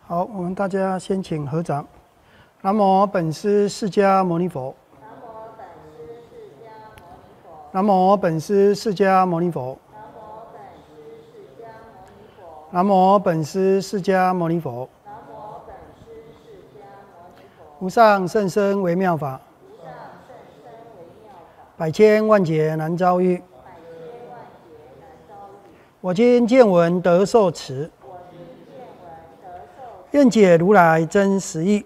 好，我们大家先请合掌。南无本师释迦牟尼佛。南无本师释迦牟尼佛。南无本师释迦牟尼佛。无上甚深微妙法，百千万劫难遭遇。我今见闻得受持，愿解如来真实义。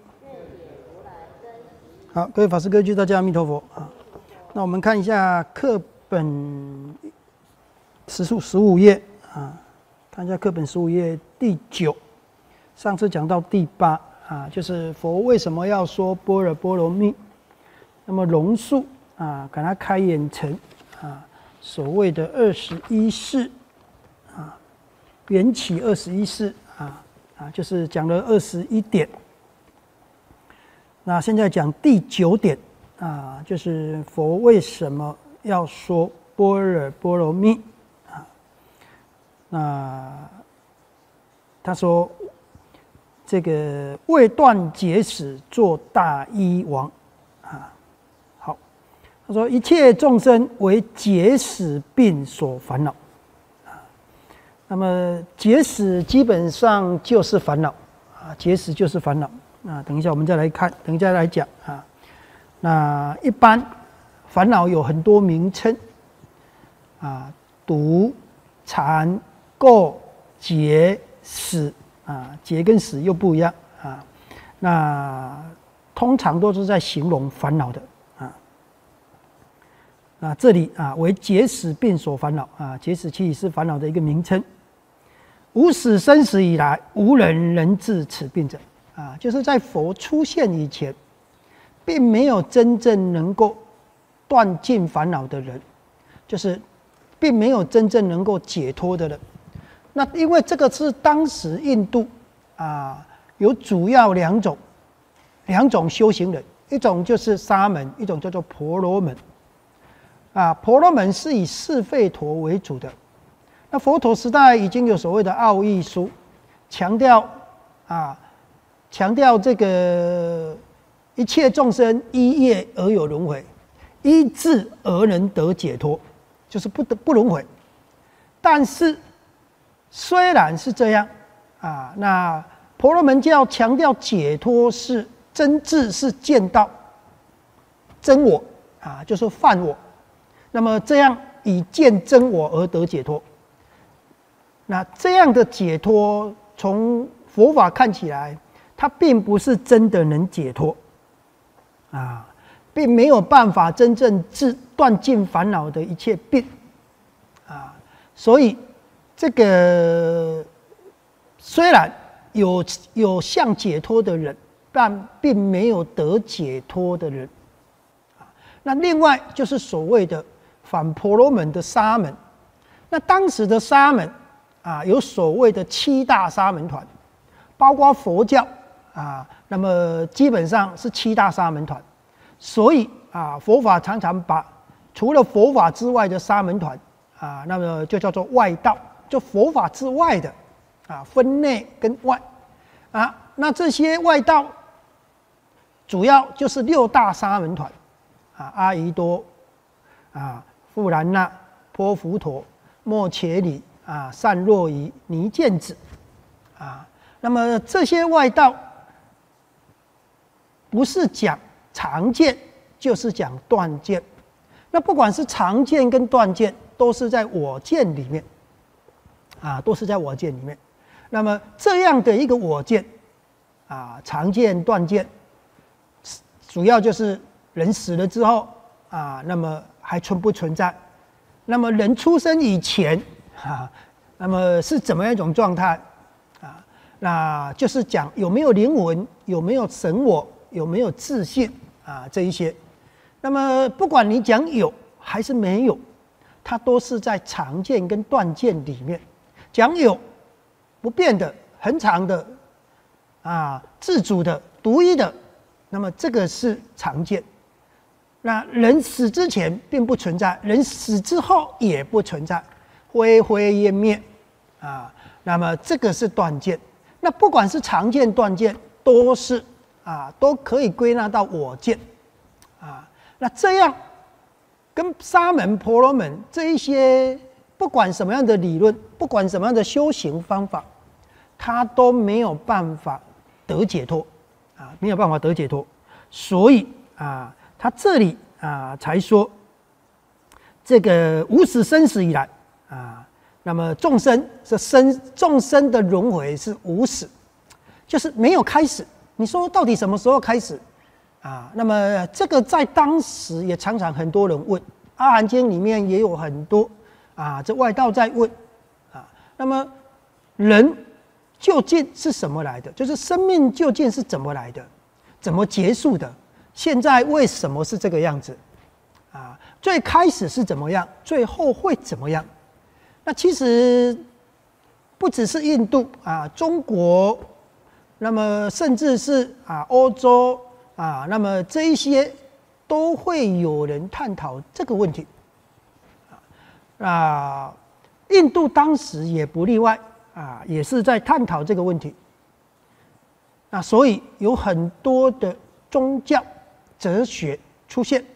好，各位法师各位居大家阿弥陀佛啊。那我们看一下课本时数15页啊，看一下课本15页第9，上次讲到第8啊，就是佛为什么要说般若波罗蜜？那么龙树啊，给它开演成啊所谓的21世啊，缘起21世就是讲了21点。那现在讲第9点啊，就是佛为什么要说般若波罗蜜啊？那他说这个为断结使做大医王啊。好，他说一切众生为结使病所烦恼啊。那么结使基本上就是烦恼啊，结使就是烦恼。那等一下我们再来看，等一下来讲啊。那一般烦恼有很多名称啊，毒、缠、垢、结、使啊，结跟使又不一样啊。那通常都是在形容烦恼的啊。那这里啊为结使病所烦恼啊，结使其实是烦恼的一个名称。无始生死以来，无人能治此病者。啊，就是在佛出现以前，并没有真正能够断尽烦恼的人，就是并没有真正能够解脱的人。那因为这个是当时印度啊，有主要两种修行人，一种就是沙门，一种叫做婆罗门。啊，婆罗门是以四吠陀为主的。那佛陀时代已经有所谓的奥义书，强调这个一切众生依业而有轮回，依智而能得解脱，就是不轮回。但是虽然是这样啊，那婆罗门教强调解脱是真智，是见到真我啊，就是犯我。那么这样以见真我而得解脱，那这样的解脱，从佛法看起来，它并不是真的能解脱啊，并没有办法真正断尽烦恼的一切病啊。所以这个虽然有想解脱的人，但并没有得解脱的人啊。那另外就是所谓的反婆罗门的沙门。那当时的沙门啊，有所谓的7大沙门团，包括佛教啊，那么基本上是7大沙门团。所以啊，佛法常常把除了佛法之外的沙门团啊，那么就叫做外道，就佛法之外的啊，分内跟外啊。那这些外道主要就是6大沙门团啊，阿逸多啊、富兰那、波浮陀、莫伽里啊、善若仪、尼犍子啊。那么这些外道不是讲常见，就是讲断见。那不管是常见跟断见，都是在我见里面啊，都是在我见里面。那么这样的一个我见啊，常见断见，主要就是人死了之后啊，那么还存不存在？那么人出生以前啊，那么是怎么样一种状态啊？那就是讲有没有灵魂，有没有神我，有没有自信啊，这一些。那么不管你讲有还是没有，它都是在常见跟断见里面。讲有不变的、恒常的啊、自主的、独一的，那么这个是常见。那人死之前并不存在，人死之后也不存在，灰灰烟灭啊。那么这个是断见。 那不管是常见、断见，都是都可以归纳到我见那这样跟沙门、婆罗门这一些，不管什么样的理论，不管什么样的修行方法，他都没有办法得解脱没有办法得解脱。所以他这里才说这个无始生死以来那么众生的轮回是无始，就是没有开始。你说到底什么时候开始那么这个在当时也常常很多人问，《阿含经》里面也有很多这外道在问那么人究竟是什么来的？就是生命究竟是怎么来的？怎么结束的？现在为什么是这个样子最开始是怎么样？最后会怎么样？那其实不只是印度中国，那么甚至是欧洲那么这一些都会有人探讨这个问题印度当时也不例外也是在探讨这个问题所以有很多的宗教哲学出现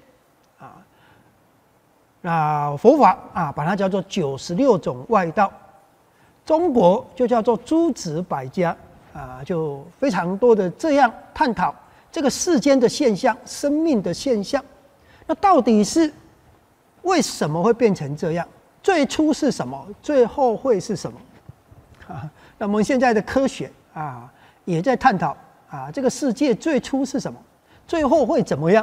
佛法把它叫做96种外道，中国就叫做诸子百家就非常多的这样探讨这个世间的现象，生命的现象，那到底是为什么会变成这样？最初是什么？最后会是什么？那我们现在的科学也在探讨这个世界最初是什么，最后会怎么样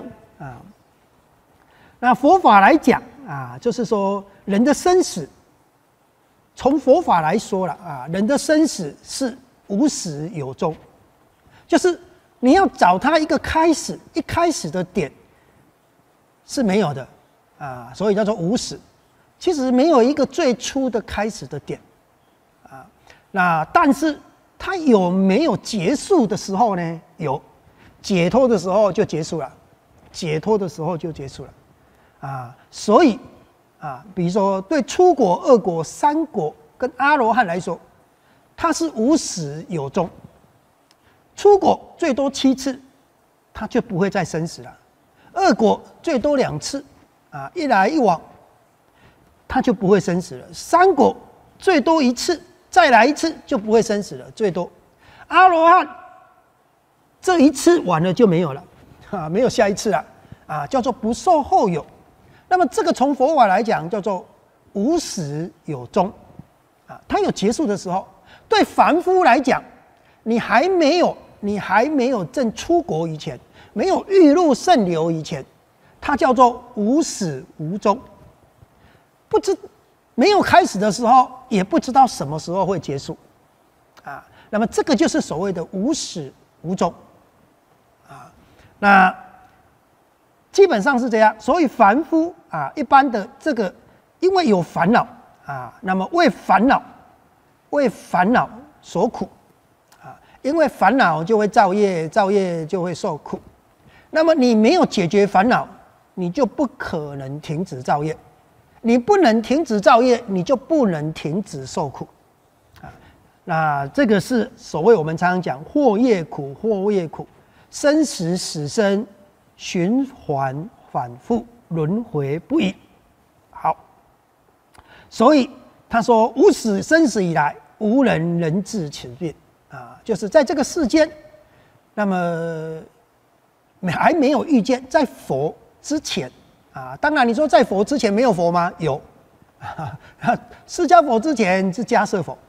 那佛法来讲就是说人的生死，从佛法来说了人的生死是无始有终，就是你要找它一个开始，一开始的点是没有的所以叫做无始。其实没有一个最初的开始的点那但是它有没有结束的时候呢？有，解脱的时候就结束了，解脱的时候就结束了所以比如说对初果、二果、三果跟阿罗汉来说，它是无始有终。初果最多7次，它就不会再生死了；二果最多2次一来一往，它就不会生死了；三果最多1次，再来1次就不会生死了，最多。阿罗汉这一次完了就没有了没有下一次了叫做不受后有。那么这个从佛法来讲叫做无始有终它有结束的时候。对凡夫来讲，你还没有证出国以前，没有欲入圣流以前，它叫做无始无终，没有开始的时候，也不知道什么时候会结束那么这个就是所谓的无始无终那基本上是这样。所以凡夫一般的这个，因为有烦恼那么为烦恼所苦因为烦恼就会造业，造业就会受苦。那么你没有解决烦恼，你就不可能停止造业。你不能停止造业，你就不能停止受苦那这个是所谓我们常常讲祸业苦，祸业苦，生死死生，循环反复，轮回不已。好，所以他说无始生死以来，无人能治此病就是在这个世间，那么还没有遇见在佛之前当然你说在佛之前没有佛吗？有释迦佛之前是迦叶佛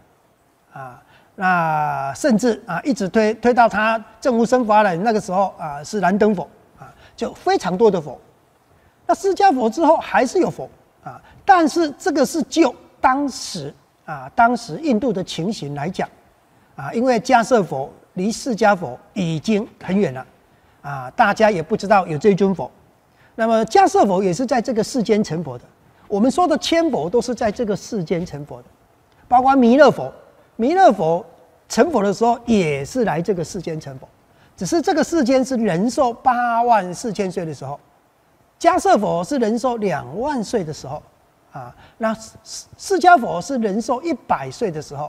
那甚至一直推到他证悟生法忍那个时候是燃灯佛就非常多的佛。那释迦佛之后还是有佛但是这个是就当时印度的情形来讲因为迦叶佛离释迦佛已经很远了大家也不知道有这一尊佛。那么迦叶佛也是在这个世间成佛的。我们说的千佛都是在这个世间成佛的，包括弥勒佛。弥勒佛成佛的时候也是来这个世间成佛，只是这个世间是人寿84000岁的时候，迦叶佛是人寿2万岁的时候那释迦佛是人寿100岁的时候。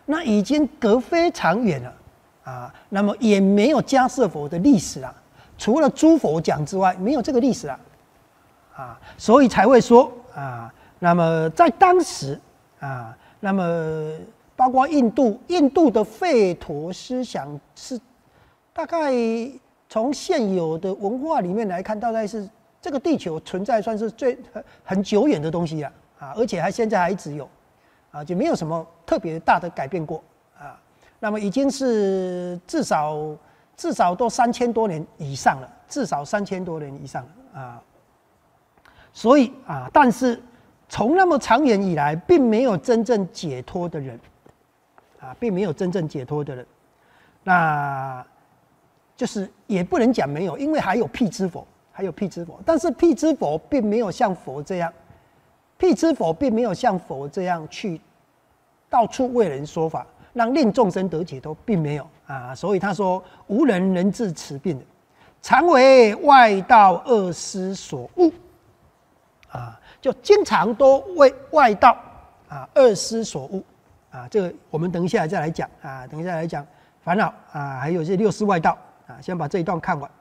那已经隔非常远了啊，那么也没有迦叶佛的历史了，除了诸佛讲之外，没有这个历史了啊，所以才会说啊，那么在当时啊，那么包括印度的吠陀思想是大概从现有的文化里面来看，大概是这个地球存在算是很久远的东西了啊，而且现在还一直有啊，就没有什么特别大的改变过啊。那么已经是至少都3000多年以上了，至少3000多年以上了啊。所以啊，但是从那么长远以来，并没有真正解脱的人啊，并没有真正解脱的人。那就是也不能讲没有，因为还有辟支佛，还有辟支佛，但是辟支佛并没有像佛这样，辟支佛并没有像佛这样去到处为人说法，让令众生得解脱，并没有啊。所以他说：“无人能治此病的，常为外道恶师所误。”啊，就经常都为外道啊恶师所误啊。这个我们等一下再来讲啊，等一下来讲烦恼啊，还有这6世外道啊。先把这一段看完。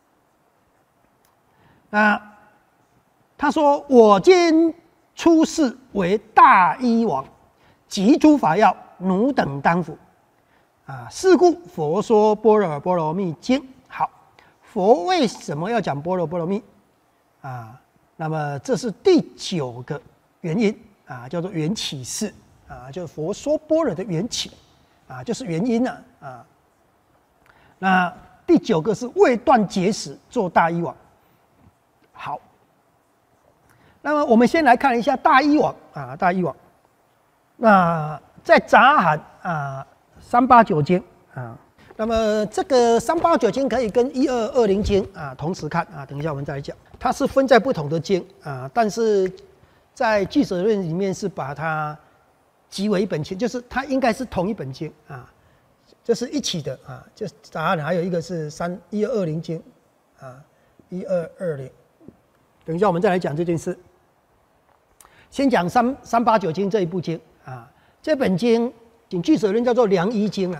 他说：“我今出世为大医王，集诸法药，汝等当服。啊，是故佛说般若波罗蜜经。好，佛为什么要讲般若波罗蜜？啊？”那么这是第9个原因啊，叫做缘起事啊，就是佛说般若的缘起啊，就是原因了啊。那第9个是未断结使做大医王。好，那么我们先来看一下大医王啊，大医王。那在杂含啊389经啊，那么这个389经可以跟1220经啊同时看啊，等一下我们再来讲。它是分在不同的经啊，但是在俱舍论里面是把它集为一本经，就是它应该是同一本经啊，这是一起的啊。就答案还有一个是1220经啊，1220。等一下我们再来讲这件事。先讲389经这一部经啊，这本经仅俱舍论叫做良医经啊。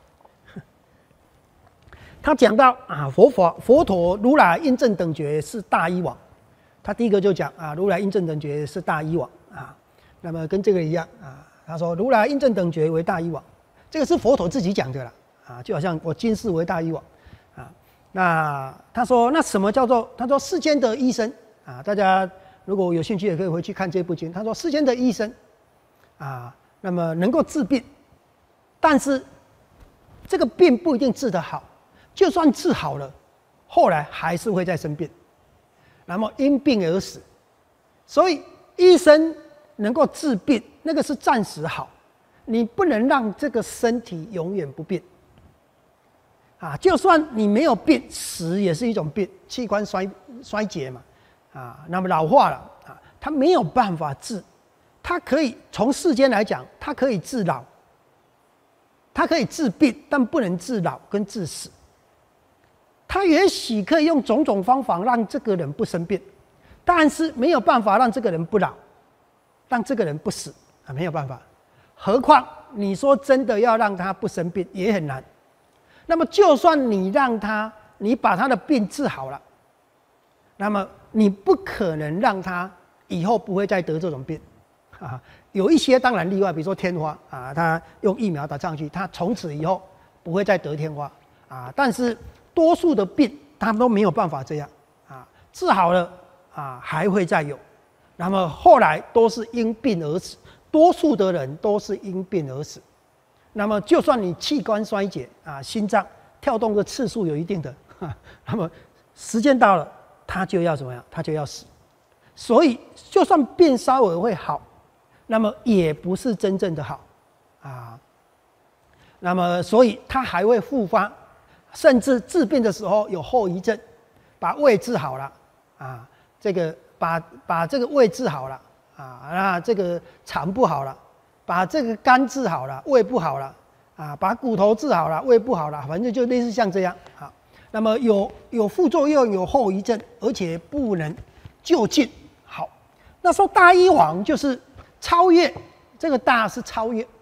他讲到啊，佛陀如来印证等觉是大医王，他第一个就讲啊，如来印证等觉是大医王啊，那么跟这个一样啊，他说如来印证等觉为大医王，这个是佛陀自己讲的啦啊，就好像我今世为大医王啊，那他说那什么叫做？他说世间的医生啊，大家如果有兴趣也可以回去看这部经。他说世间的医生啊，那么能够治病，但是这个病不一定治得好。就算治好了，后来还是会再生病，那么因病而死。所以医生能够治病，那个是暂时好，你不能让这个身体永远不病。啊，就算你没有病，死也是一种病，器官衰竭嘛，啊，那么老化了啊，它没有办法治，它可以从世间来讲，它可以治老，它可以治病，但不能治老跟治死。他也许可以用种种方法让这个人不生病，但是没有办法让这个人不老，让这个人不死啊，没有办法。何况你说真的要让他不生病也很难。那么就算你把他的病治好了，那么你不可能让他以后不会再得这种病啊。有一些当然例外，比如说天花啊，他用疫苗打上去，他从此以后不会再得天花啊，但是多数的病他都没有办法这样啊，治好了啊还会再有，那么后来都是因病而死，多数的人都是因病而死。那么就算你器官衰竭啊，心脏跳动的次数有一定的，那么时间到了，他就要怎么样？他就要死。所以就算病稍微会好，那么也不是真正的好啊。那么所以他还会复发。甚至治病的时候有后遗症，把胃治好了啊，这个把这个胃治好了啊，那这个肠不好了，把这个肝治好了，胃不好了啊，把骨头治好了，胃不好了，反正就类似像这样啊。那么有副作用，有后遗症，而且不能就近。好，那说大医王就是超越，这个大是超越，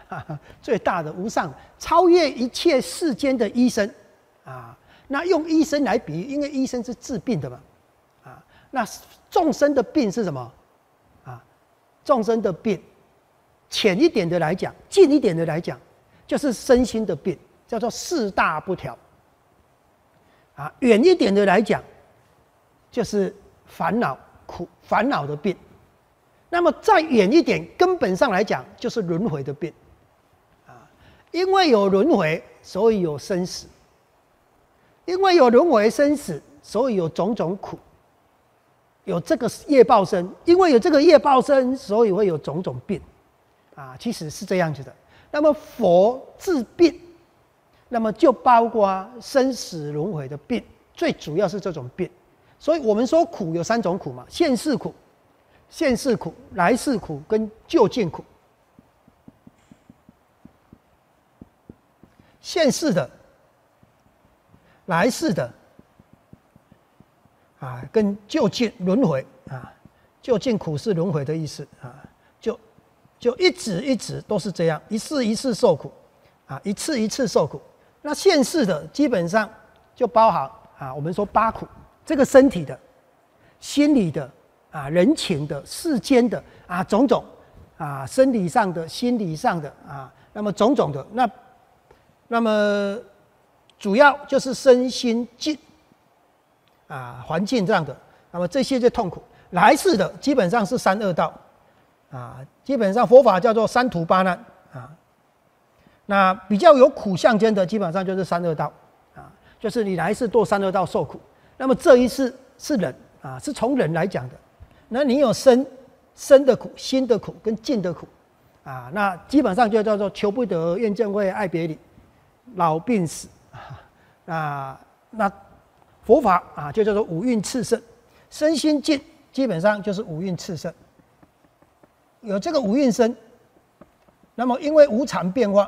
最大的无上，超越一切世间的医生啊。那用医生来比喻，因为医生是治病的嘛，啊，那众生的病是什么？啊，众生的病，浅一点的来讲，近一点的来讲，就是身心的病，叫做四大不调。啊，远一点的来讲，就是烦恼的病。那么再远一点，根本上来讲，就是轮回的病。啊，因为有轮回，所以有生死。因为有轮回生死，所以有种种苦，有这个业报生。因为有这个业报生，所以会有种种病，啊，其实是这样子的。那么佛治病，那么就包括生死轮回的病，最主要是这种病。所以我们说苦有三种苦嘛：现世苦、现世苦、来世苦跟究竟苦。现世的。来世的啊，跟究竟轮回啊，究竟苦是轮回的意思啊，就一直都是这样，一世一世受苦啊，一次一次受苦。那现世的基本上就包含啊，我们说八苦，这个身体的、心理的啊、人情的、世间的啊种种啊，生理上的、心理上的啊，那么种种的那么。主要就是身心境啊，环境这样的，那么这些就痛苦。来世的基本上是三恶道啊，基本上佛法叫做三途八难啊。那比较有苦相间的，基本上就是三恶道啊，就是你来世堕三恶道受苦。那么这一世是人啊，是从人来讲的。那你有身的苦、心的苦跟境的苦啊，那基本上就叫做求不得、怨憎会、爱别离、老病死。那佛法啊，就叫做五蕴炽盛，身心境基本上就是五蕴炽盛。有这个五蕴身，那么因为无常变化，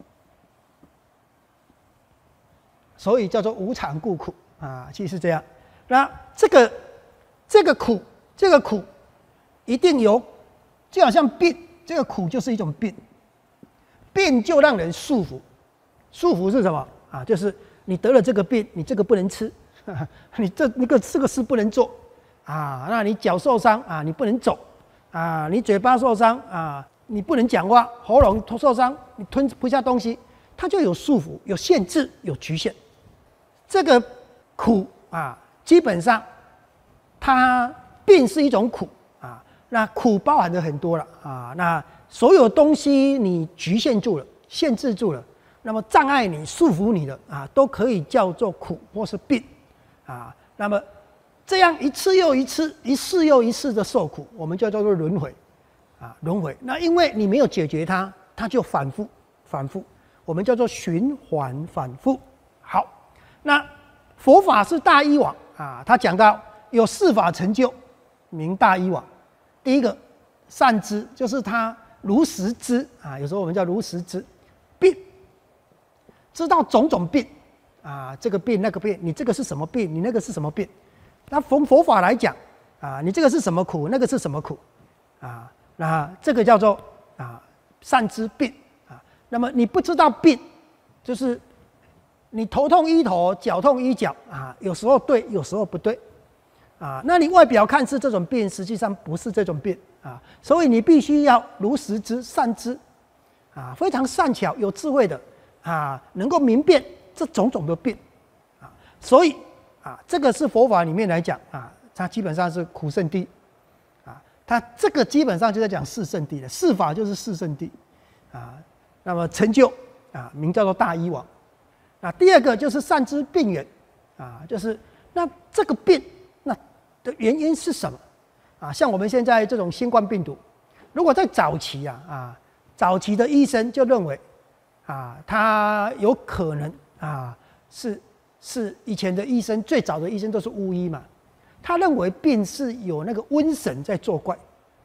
所以叫做无常故苦啊，其实是这样。那这个苦一定有，就好像病，这个苦就是一种病，病就让人束缚，束缚是什么啊？就是你得了这个病，你这个不能吃，你这个事不能做啊。那你脚受伤啊，你不能走啊。你嘴巴受伤啊，你不能讲话。喉咙受伤，你吞不下东西，它就有束缚、有限制、有局限。这个苦啊，基本上它病是一种苦啊。那苦包含的很多了啊。那所有东西你局限住了、限制住了。那么障碍你、束缚你的啊，都可以叫做苦或是病啊。那么这样一次又一次、一世又一世的受苦，我们就叫做轮回啊，轮回。那因为你没有解决它，它就反复，我们叫做循环反复。好，那佛法是大医王啊，他讲到有四法成就，名大医王。第一个善知，就是他如实知啊，有时候我们叫如实知病。知道种种病啊，这个病那个病，你这个是什么病，你那个是什么病？那从佛法来讲啊，你这个是什么苦，那个是什么苦啊？那这个叫做啊善知病啊。那么你不知道病，就是你头痛医头，脚痛医脚啊，有时候对，有时候不对啊。那你外表看是这种病，实际上不是这种病啊。所以你必须要如实知、善知啊，非常善巧、有智慧的。啊，能够明辨这种种的病，啊，所以啊，这个是佛法里面来讲啊，它基本上是苦圣地，啊，它这个基本上就在讲四圣地了，四法就是四圣地，啊，那么成就啊，名叫做大医王。那第二个就是善知病源，啊，就是那这个病那的原因是什么？啊，像我们现在这种新冠病毒，如果在早期早期的医生就认为。啊，他有可能啊，是以前的医生，最早的医生都是巫医嘛。他认为病是有那个瘟神在作怪，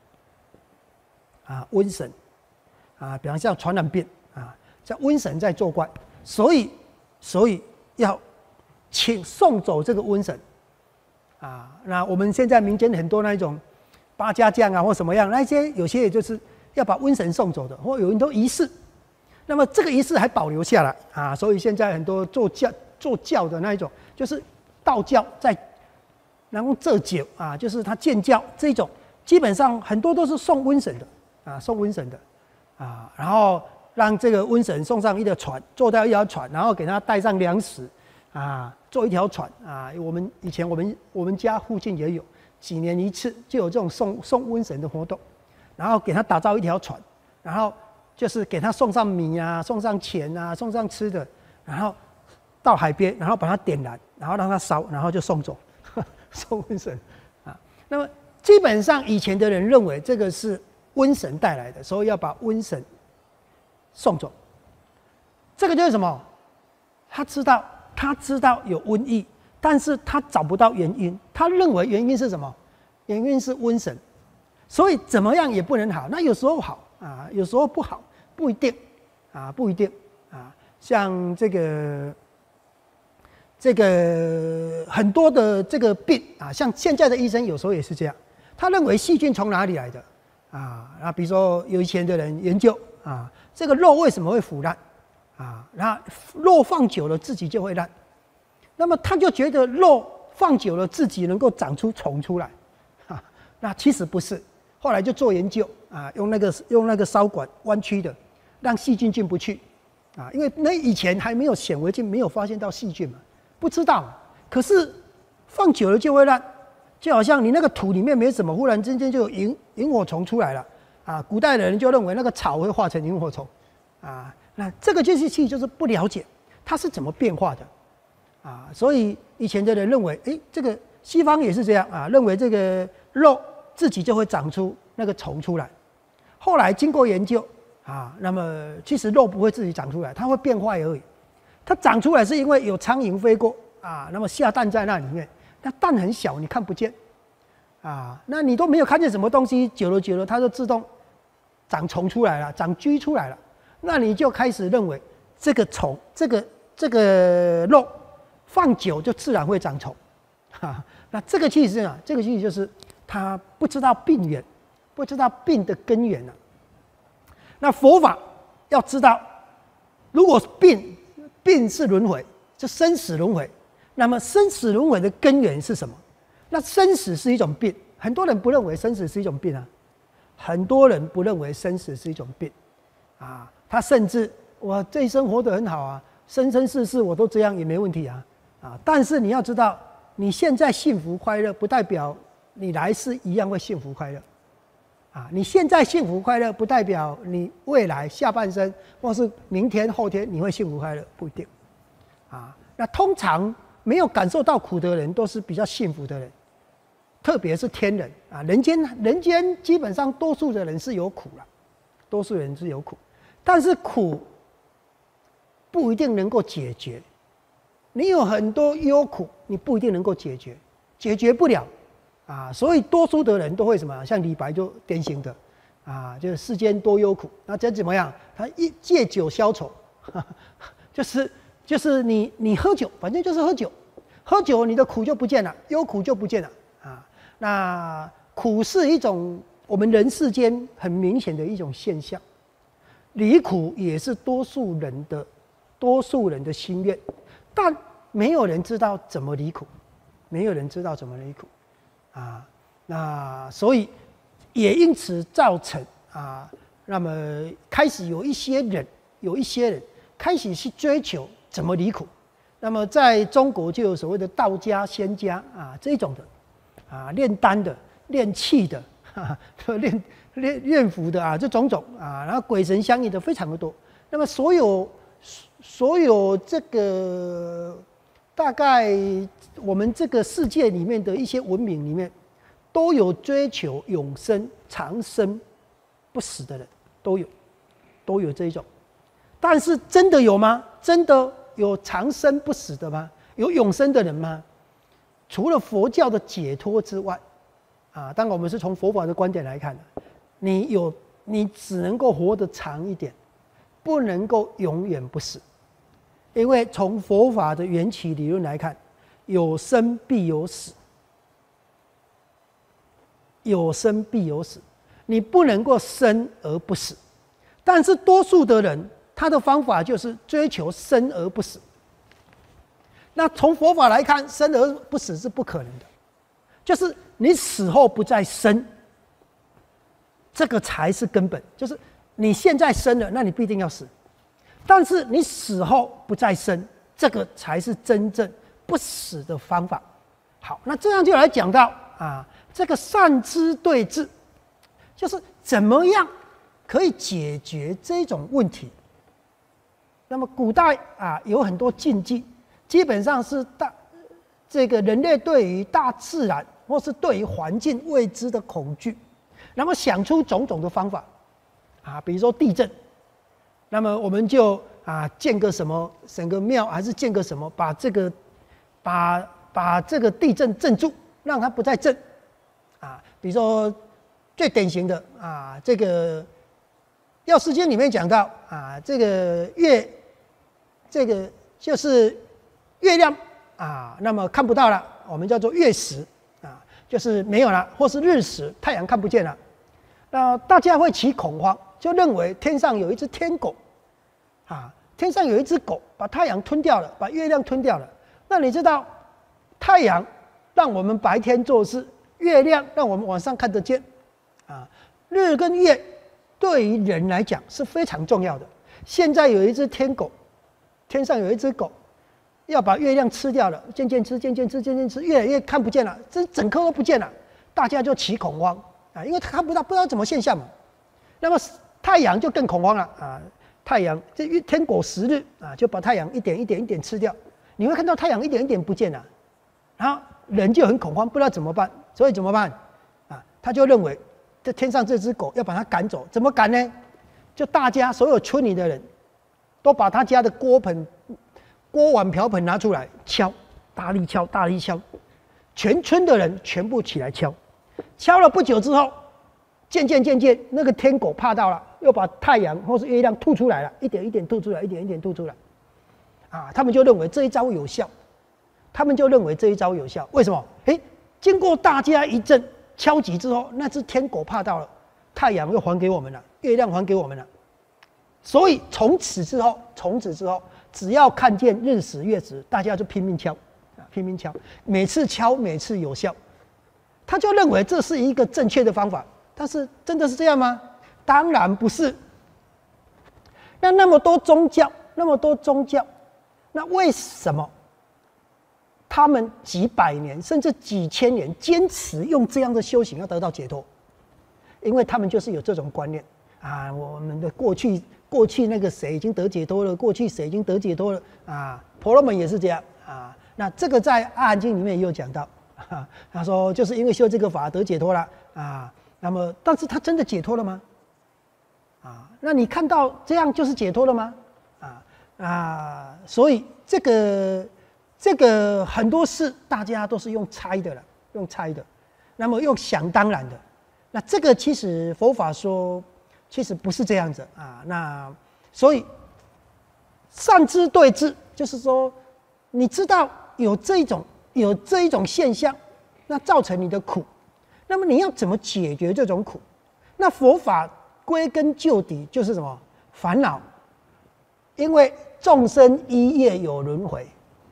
啊，瘟神，啊，比方像传染病啊，像瘟神在作怪，所以要请送走这个瘟神，啊，那我们现在民间很多那一种八家将啊或什么样，那些有些也就是要把瘟神送走的，或有很多仪式。 那么这个仪式还保留下来啊，所以现在很多做教的那一种，就是道教在然后这酒啊，就是他建教这种，基本上很多都是送瘟神的啊，送瘟神的啊，然后让这个瘟神送上一条船，坐到一条船，然后给他带上粮食啊，坐一条船啊。以前我们家附近也有，几年一次就有这种送瘟神的活动，然后给他打造一条船，然后就是给他送上米啊，送上钱啊，送上吃的，然后到海边，然后把它点燃，然后让它烧，然后就送走，送瘟神啊。那么基本上以前的人认为这个是瘟神带来的，所以要把瘟神送走。这个就是什么？他知道有瘟疫，但是他找不到原因，他认为原因是什么？原因是瘟神，所以怎么样也不能好。那有时候好啊，有时候不好，不一定啊，不一定啊。像这个很多的这个病啊，像现在的医生有时候也是这样，他认为细菌从哪里来的啊？那比如说有以前的人研究啊，这个肉为什么会腐烂啊？那肉放久了自己就会烂，那么他就觉得肉放久了自己能够长出虫出来啊？那其实不是，后来就做研究啊，用那个烧管弯曲的，让细菌进不去啊，因为那以前还没有显微镜，没有发现到细菌嘛。不知道，可是放久了就会烂，就好像你那个土里面没什么，忽然之间就有萤火虫出来了啊！古代的人就认为那个草会化成萤火虫啊，那这个就是不了解它是怎么变化的啊，所以以前的人认为，这个西方也是这样啊，认为这个肉自己就会长出那个虫出来，后来经过研究啊，那么其实肉不会自己长出来，它会变坏而已。它长出来是因为有苍蝇飞过啊，那么下蛋在那里面，那蛋很小，你看不见啊，那你都没有看见什么东西，久了它就自动长虫出来了，长蛆出来了，那你就开始认为这个虫，这个肉放久就自然会长虫，那这个其实啊，这个其实就是他不知道病源，不知道病的根源了。那佛法要知道，如果病是轮回，就生死轮回。那么生死轮回的根源是什么？那生死是一种病，很多人不认为生死是一种病啊，很多人不认为生死是一种病啊，他甚至我这一生活得很好啊，生生世世我都这样也没问题啊，但是你要知道，你现在幸福快乐，不代表你来世一样会幸福快乐。你现在幸福快乐，不代表你未来下半生或是明天后天你会幸福快乐，不一定。那通常没有感受到苦的人，都是比较幸福的人，特别是天人啊。人间基本上多数的人是有苦了，多数人是有苦，但是苦不一定能够解决。你有很多忧苦，你不一定能够解决不了。所以多数的人都会什么？像李白就典型的，就是世间多忧苦。那这怎么样？他一借酒消愁，就是你喝酒，反正就是喝酒，喝酒你的苦就不见了，忧苦就不见了啊。那苦是一种我们人世间很明显的一种现象，离苦也是多数人的心愿，但没有人知道怎么离苦，没有人知道怎么离苦。那所以也因此造成那么开始有一些人开始去追求怎么离苦。那么在中国就有所谓的道家、仙家这种的炼丹的、炼气的、炼符的这种然后鬼神相应的非常的多。那么所有这个大概我们这个世界里面的一些文明里面，都有追求永生、长生不死的人，都有这一种。但是真的有吗？真的有长生不死的吗？有永生的人吗？除了佛教的解脱之外，当然我们是从佛法的观点来看的，你只能够活得长一点，不能够永远不死。因为从佛法的缘起理论来看，有生必有死，有生必有死，你不能够生而不死。但是多数的人他的方法就是追求生而不死。那从佛法来看，生而不死是不可能的，就是你死后不再生，这个才是根本。就是你现在生了，那你必定要死，但是你死后不再生，这个才是真正不死的方法。好，那这样就来讲到这个善知对治，就是怎么样可以解决这种问题。那么古代有很多禁忌，基本上是这个人类对于大自然或是对于环境未知的恐惧，那么想出种种的方法比如说地震，那么我们就建个什么省个庙，还是建个什么，把这个地震镇住，让它不再震比如说最典型的这个药师经里面讲到这个就是月亮那么看不到了，我们叫做月食就是没有了，或是日食，太阳看不见了。那大家会起恐慌，就认为天上有一只天狗天上有一只狗把太阳吞掉了，把月亮吞掉了。那你知道太阳让我们白天做事，月亮让我们晚上看得见日跟月对于人来讲是非常重要的。现在有一只天狗，天上有一只狗要把月亮吃掉了，渐渐吃，越来越看不见了，这整颗都不见了，大家就起恐慌因为他看不到，不知道怎么现象嘛。那么太阳就更恐慌了太阳这天狗食日就把太阳一点一点吃掉，你会看到太阳一点一点不见了，然后人就很恐慌，不知道怎么办。所以怎么办他就认为这天上这只狗要把它赶走，怎么赶呢？就大家所有村里的人都把他家的锅碗瓢盆拿出来敲，大力敲，全村的人全部起来敲了不久之后，渐渐那个天狗怕到了，又把太阳或是月亮吐出来了，一点一点吐出来他们就认为这一招有效。为什么？经过大家一阵敲击之后，那只天狗怕到了，太阳又还给我们了，月亮还给我们了。所以从此之后，只要看见日食月食，大家就拼命敲，每次敲每次有效。他就认为这是一个正确的方法，但是真的是这样吗？当然不是。那么多宗教，那为什么他们几百年甚至几千年坚持用这样的修行要得到解脱？因为他们就是有这种观念我们的过去那个谁已经得解脱了，婆罗门也是这样那这个在《阿含经》里面也有讲到他说就是因为修这个法得解脱了那么但是他真的解脱了吗？那你看到这样就是解脱了吗？所以这个很多事大家都是用猜的，那么用想当然的。那这个其实佛法说其实不是这样子那所以善知对治，就是说你知道有这一种现象，那造成你的苦，那么你要怎么解决这种苦？那佛法归根究底就是什么？烦恼。因为众生一业有轮回，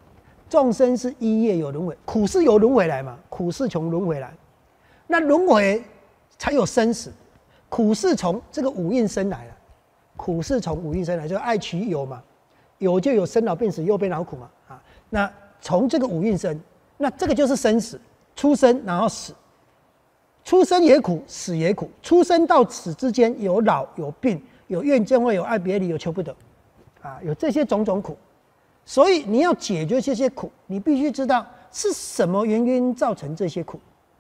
苦是由轮回来嘛，苦是从轮回来，那轮回才有生死，苦是从这个五蕴生来的，就爱取有嘛，有就有生老病死忧悲恼苦嘛那从这个五蕴生，那这个就是生死，出生然后死，出生也苦，死也苦，出生到死之间有老有病，有怨憎会，有爱别离，有求不得有这些种种苦。所以你要解决这些苦，你必须知道是什么原因造成这些苦。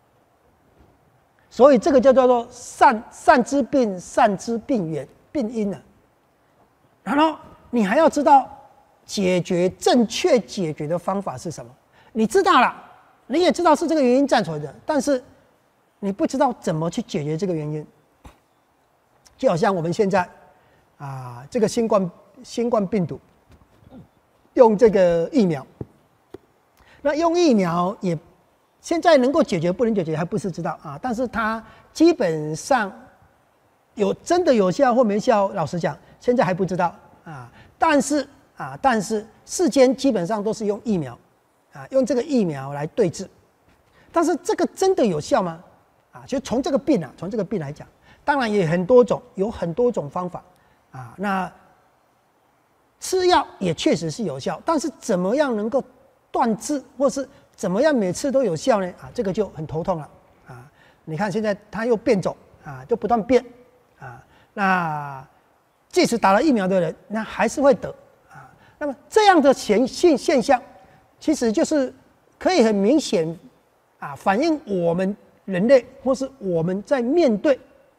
所以这个就叫做善知病，善知病源病因然后你还要知道正确解决的方法是什么。你知道了，你也知道是这个原因造成的，但是你不知道怎么去解决这个原因。就好像我们现在这个新冠病毒用这个疫苗，那用疫苗也现在能够解决不能解决还不是知道但是它基本上真的有效或没效，老实讲现在还不知道但是世间基本上都是用疫苗用这个疫苗来对治，但是这个真的有效吗？就从这个病来讲，当然也有很多种方法那吃药也确实是有效，但是怎么样能够断治，或是怎么样每次都有效呢？这个就很头痛了你看现在它又变种就不断变那即使打了疫苗的人，那还是会得那么这样的现象，其实就是可以很明显反映我们人类或是我们在面对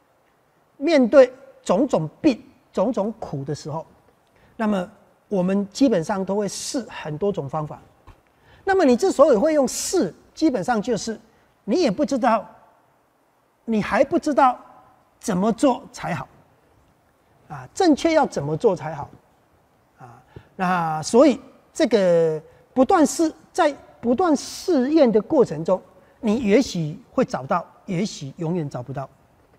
种种病、种种苦的时候，那么我们基本上都会试很多种方法。那么你之所以会用试，基本上就是你也不知道，你还不知道怎么做才好正确要怎么做才好那所以这个在不断试验的过程中，你也许会找到，也许永远找不到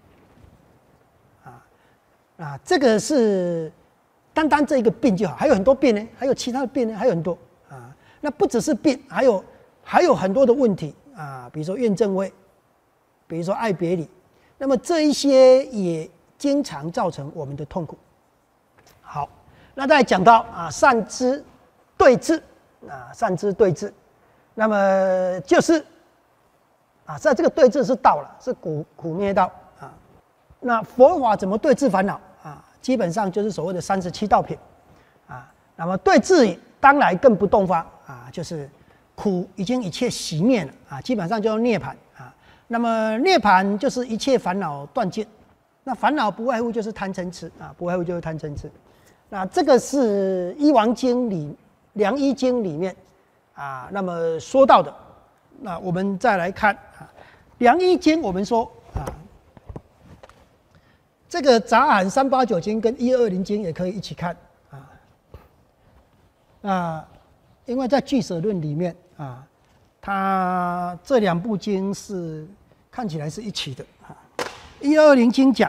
这个是单单这一个病就好，还有很多病呢，还有其他的病呢，还有很多那不只是病，还有很多的问题比如说怨憎会，比如说爱别离，那么这一些也经常造成我们的痛苦。好，那再讲到善知对治善知对治，那么就是在这个对治是道了，是苦灭道那佛法怎么对治烦恼基本上就是所谓的37道品那么对治当来更不动发就是苦已经一切熄灭了基本上就是涅槃那么涅槃就是一切烦恼断尽，那烦恼不外乎就是贪嗔痴不外乎就是贪嗔痴。那这个是《医王经》良医经里面那么说到的。那我们再来看良医经，我们说这个杂含389经跟120经也可以一起看因为在俱舍论里面它这两部经是看起来是一起的120经讲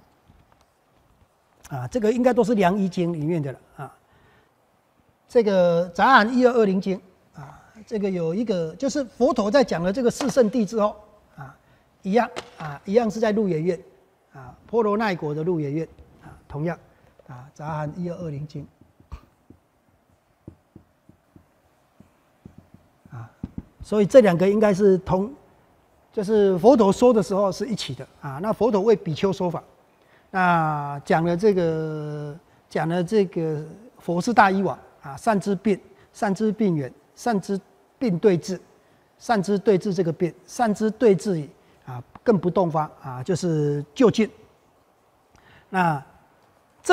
这个应该都是良医经里面的了这个杂含1220经这个有一个就是佛陀在讲了这个四圣谛之后一样是在鹿野苑婆罗奈国的鹿野苑同样杂含1220经所以这两个应该是就是佛陀说的时候是一起的那佛陀为比丘说法，那讲了这个佛是大医王善知病，善知病源，善知病对治，善知对治这个病，善知对治矣更不动发就是就近。那这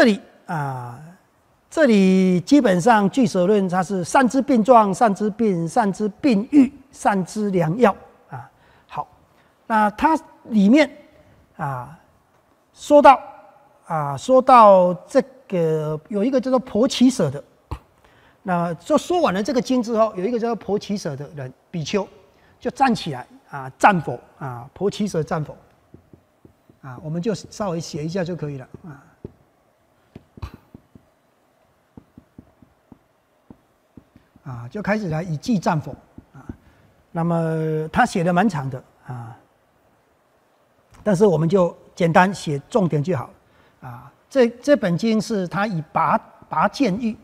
里基本上俱舍论它是善知病状，善知病，善知病愈，善知良药好，那它里面说到这个有一个叫做婆耆舍的，那就说完了这个经之后，有一个叫做婆耆舍的人比丘就站起来赞佛婆耆舍赞佛我们就稍微写一下就可以了就开始来以偈赞佛那么他写的蛮长的但是我们就简单写重点就好这本经是他以拔剑喻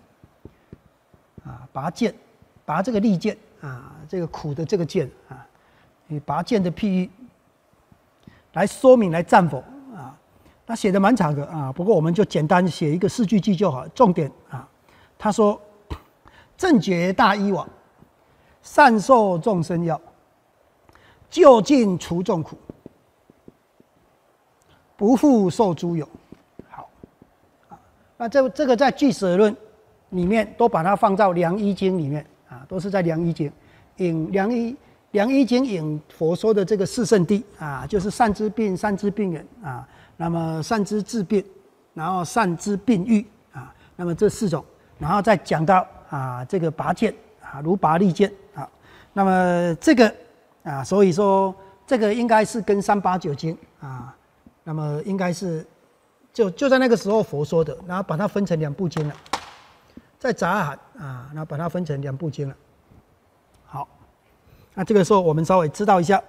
拔这个利剑这个苦的这个剑以拔剑的譬喻来说明来赞佛他写的蛮长的不过我们就简单写一个4句偈就好。重点他说正觉大医王，善受众生药，就近除众苦，不复受诸有。好那这个在俱舍论里面都把它放到良医经里面都是在良医经引良医经引佛说的这个四圣谛就是善知病，善知病源那么善知治病，然后善知病愈那么这4种，然后再讲到这个拔剑如拔利剑那么这个所以说这个应该是跟389经那么应该是就在那个时候佛说的，然后把它分成2部经了，在杂含啊，然后把它分成2部经了。好，那这个时候我们稍微知道一下。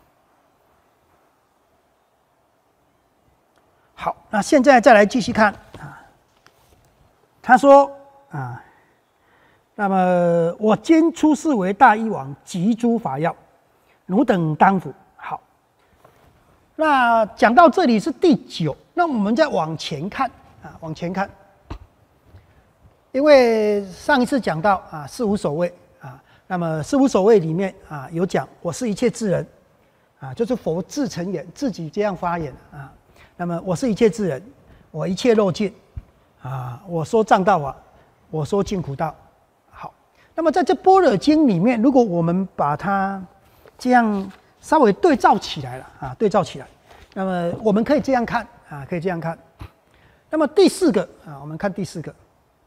好，那现在再来继续看啊，他说啊，那么我今出世为大医王，集诸法药，汝等当服。好，那讲到这里是第9，那我们再往前看啊，往前看，因为上一次讲到啊，四无所谓啊，那么四无所谓里面啊有讲我是一切智人啊，就是佛自成言，自己这样发言啊。那么我是一切智人，我一切漏尽啊，我说藏道法，我说净苦道。好，那么在这般若经里面，如果我们把它这样稍微对照起来了啊，对照起来，那么我们可以这样看啊，可以这样看。那么第4个啊，我们看第4个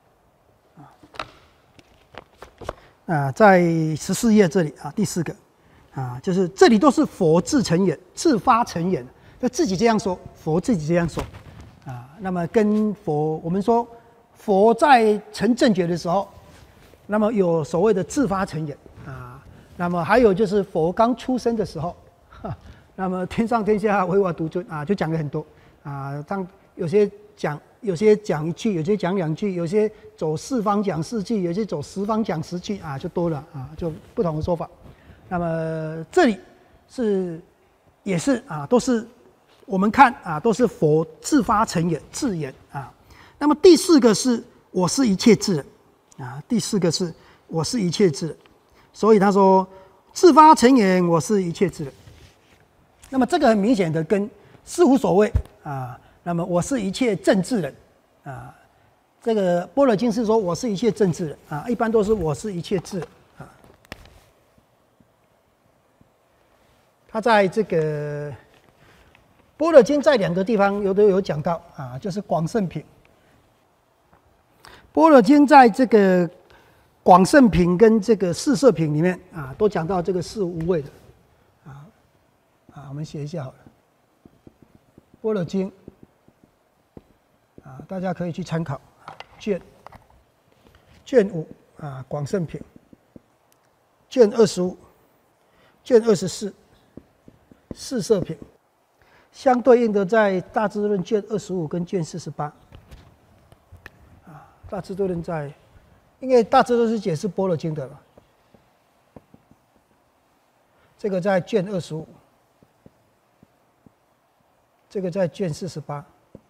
啊，在14页这里啊，第4个啊，就是这里都是佛自成言，自发成言。就自己这样说，佛自己这样说，啊，那么跟佛，我们说佛在成正觉的时候，那么有所谓的自发成言啊，那么还有就是佛刚出生的时候，那么天上天下唯我独尊啊，就讲了很多啊，当有些讲1句，有些讲2句，有些走4方讲4句，有些走10方讲10句啊，就多了啊，就不同的说法。那么这里也是啊，都是。我们看啊，都是佛自发成言自言啊。那么第4个是我是一切智人啊，第4个是我是一切智人，所以他说自发成言我是一切智人。那么这个很明显的跟四无所谓啊，那么我是一切正智人啊，这个般若经是说我是一切正智人啊，一般都是我是一切智人啊。他在这个般若经在2个地方都有讲到啊，就是广胜品。般若经在这个广胜品跟这个四摄品里面啊，都讲到这个四无畏的我们写一下好了。般若经啊，大家可以去参考卷5啊，广胜品，卷25、卷24，四摄品。相对应的，在《大智论》卷25跟卷48，啊，《大智论》因为《大智论》是解释般若经的了，这个在卷25，这个在卷48，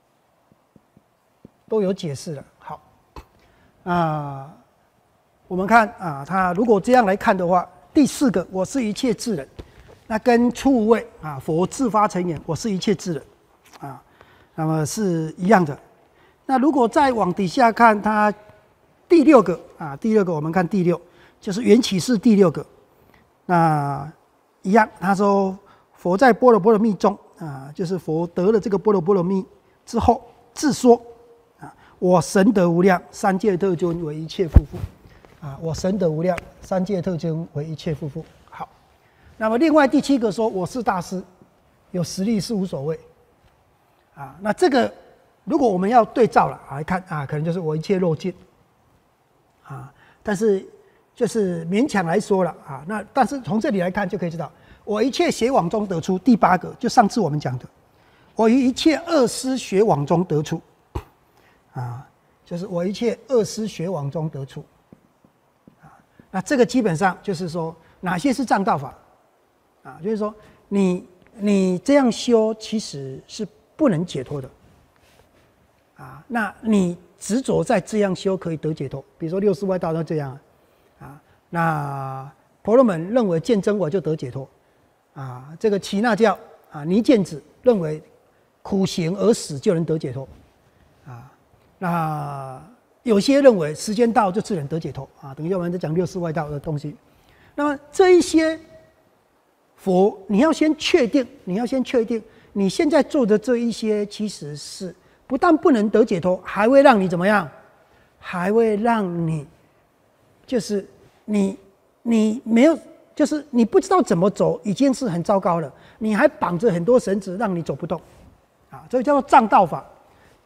都有解释了。好，啊，我们看啊，他如果这样来看的话，第4个，我是一切智人。那跟初无畏啊，佛自发成言，我是一切智人啊，那么是一样的。那如果再往底下看，它第6个啊，第6个我们看第6，就是缘起是第6个。那一样，他说佛在般若波罗蜜中啊，就是佛得了这个般若波罗蜜之后，自说啊，我神德无量，三界特尊为一切夫妇啊，我神德无量，三界特尊为一切夫妇。那么另外第7个说我是大师，有实力是无所谓啊。那这个如果我们要对照了来看啊，可能就是我一切漏尽啊。但是就是勉强来说了啊。那但是从这里来看就可以知道，我一切学网中得出第8个，就上次我们讲的，我于一切恶师学网中得出啊，就是我一切恶师学网中得出啊。那这个基本上就是说哪些是藏道法？啊，就是说你这样修其实是不能解脱的，啊，那你执着在这样修可以得解脱，比如说六世外道都这样，啊，那婆罗门认为见真我就得解脱，啊，这个耆那教啊尼犍子认为苦行而死就能得解脱，啊，那有些认为时间到就自然得解脱，啊，等一下我们再讲六世外道的东西，那么这一些。佛，你要先确定，你现在做的这一些，其实是不但不能得解脱，还会让你怎么样？还会让你，就是你没有，就是你不知道怎么走，已经是很糟糕了。你还绑着很多绳子，让你走不动，啊，这个叫做藏道法。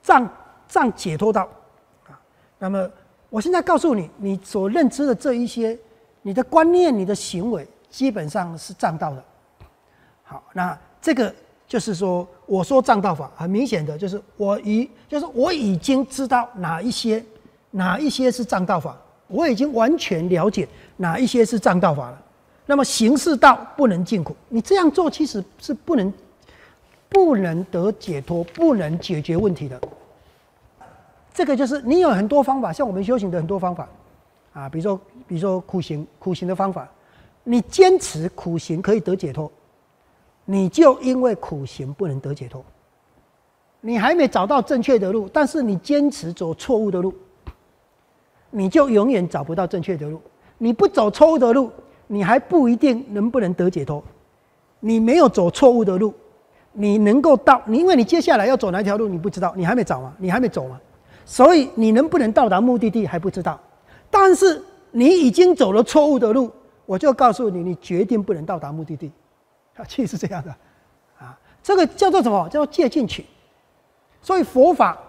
这样解脱到啊。那么我现在告诉你，你所认知的这一些，你的观念、你的行为，基本上是障道的。好，那这个就是说，我说障道法，很明显的就是我已经知道哪一些是障道法，我已经完全了解哪一些是障道法了。那么行是道，不能尽苦。你这样做其实是不能得解脱，不能解决问题的。这个就是你有很多方法，像我们修行的很多方法啊，比如说苦行的方法，你坚持苦行可以得解脱，你就因为苦行不能得解脱。你还没找到正确的路，但是你坚持走错误的路，你就永远找不到正确的路。你不走错误的路，你还不一定能不能得解脱。你没有走错误的路，你能够到，因为你接下来要走哪一条路你不知道，你还没找嘛，你还没走嘛，所以你能不能到达目的地还不知道。但是你已经走了错误的路，我就告诉你，你决定不能到达目的地。其实是这样的啊，这个叫做什么？叫做戒进取。所以佛法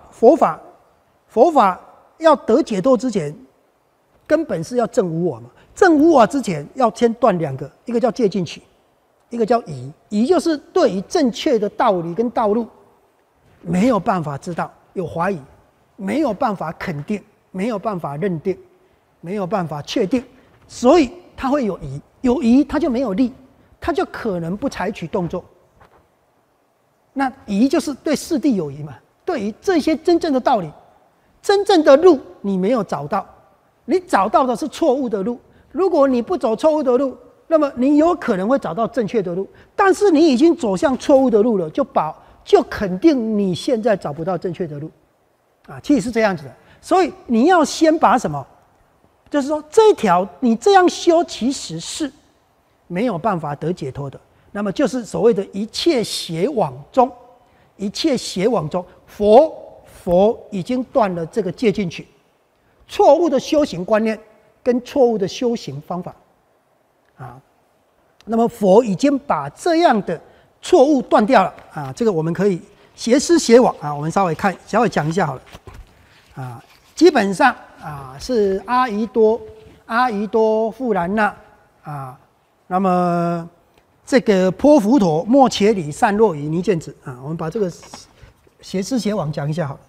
要得解脱之前，根本是要证无我嘛。证无我之前，要先断两个，一个叫戒进取，一个叫疑。疑就是对于正确的道理跟道路没有办法知道，有怀疑，没有办法肯定，没有办法认定，没有办法确定，所以他会有疑。有疑他就没有力，他就可能不采取动作。那疑就是对事谛有疑嘛，对于这些真正的道理、真正的路你没有找到，你找到的是错误的路。如果你不走错误的路，那么你有可能会找到正确的路，但是你已经走向错误的路了，就肯定你现在找不到正确的路啊，其实是这样子的。所以你要先把什么，就是说这一条你这样修其实是没有办法得解脱的。那么就是所谓的一切邪往中，一切邪往中，佛已经断了这个戒进取，错误的修行观念跟错误的修行方法啊。那么佛已经把这样的错误断掉了啊。这个我们可以邪师邪往啊，我们稍微讲一下好了啊。基本上啊是阿逸多富兰那啊，那么这个波浮陀、莫切里、善若夷、尼犍子啊，我们把这个邪师邪往讲一下好了。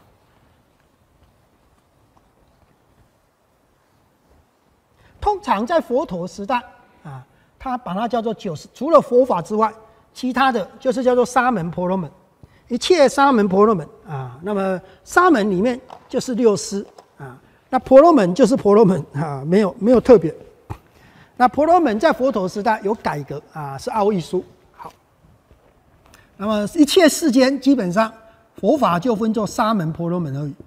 通常在佛陀时代啊，他把它叫做90，除了佛法之外，其他的就是叫做沙门婆罗门，一切沙门婆罗门啊。那么沙门里面就是6师啊，那婆罗门就是婆罗门啊，没有特别。那婆罗门在佛陀时代有改革啊，是奥义书。好，那么一切世间基本上佛法就分作沙门婆罗门而已，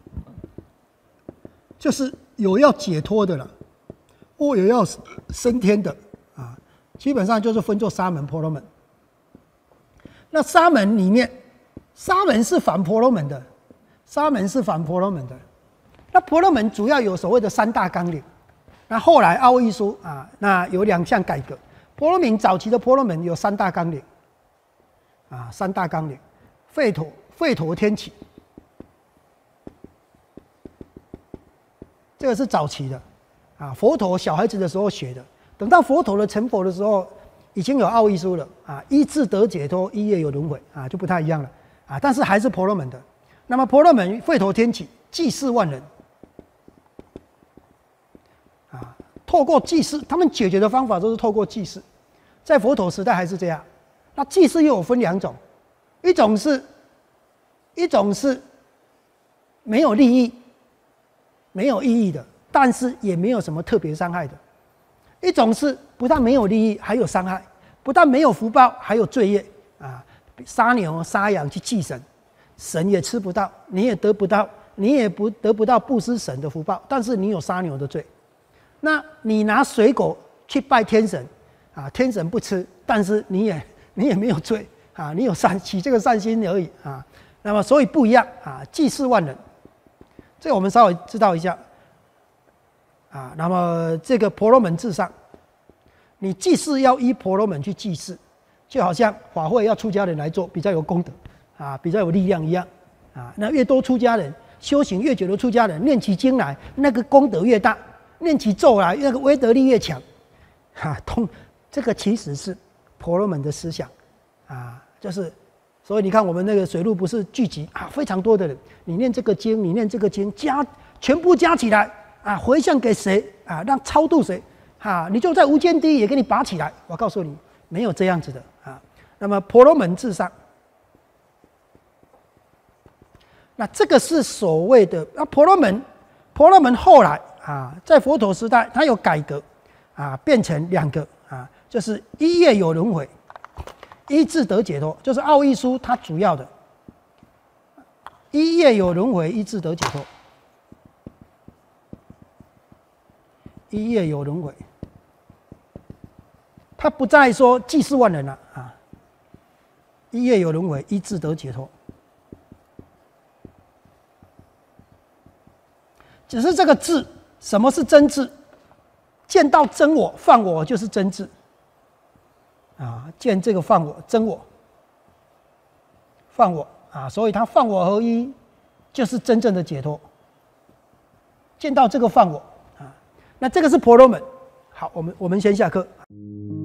就是有要解脱的了，或有要升天的啊，基本上就是分作沙门婆罗门。那沙门里面，沙门是反婆罗门的，那婆罗门主要有所谓的3大纲领。那后来奥义书啊，那有2项改革。婆罗门早期的婆罗门有3大纲领啊，3大纲领，吠陀天启，这个是早期的啊，佛陀小孩子的时候学的。等到佛陀的成佛的时候，已经有奥义书了啊，一字得解脱，一业有轮回啊，就不太一样了啊，但是还是婆罗门的。那么婆罗门吠陀天启，祭祀万人。透过祭祀，他们解决的方法都是透过祭祀，在佛陀时代还是这样。那祭祀又有分2种，一种是没有利益、没有意义的，但是也没有什么特别伤害的；一种是不但没有利益，还有伤害，不但没有福报，还有罪业啊！杀牛杀羊去祭神，神也吃不到，你也得不到，你也得不到布施神的福报，但是你有杀牛的罪。那你拿水果去拜天神啊，天神不吃，但是你也没有罪啊，你有起这个善心而已啊。那么所以不一样啊，祭祀万人，这个我们稍微知道一下啊。那么这个婆罗门至上，你祭祀要依婆罗门去祭祀，就好像法会要出家人来做，比较有功德啊，比较有力量一样啊，那越多出家人修行越久的出家人，念起经来，那个功德越大；念起咒来，那个威德力越强。这个其实是婆罗门的思想啊，就是，所以你看我们那个水路不是聚集啊，非常多的人，你念这个经，你念这个经，全部加起来啊，回向给谁啊，让超度谁啊，你就在无间地也给你拔起来。我告诉你，没有这样子的啊。那么婆罗门至上，那这个是所谓的婆罗门后来啊，在佛陀时代，它有改革啊，变成2个啊，就是一业有轮回，一智得解脱，就是奥义书它主要的一业有轮回，一智得解脱，一业有轮回，它不再说济世万人了啊，一业有轮回，一智得解脱。只是这个智，什么是真智？见到真我、放我就是真智啊！见这个放我、真我、放我啊，所以他放我合一，就是真正的解脱。见到这个放我啊，那这个是婆罗门。好，我们先下课。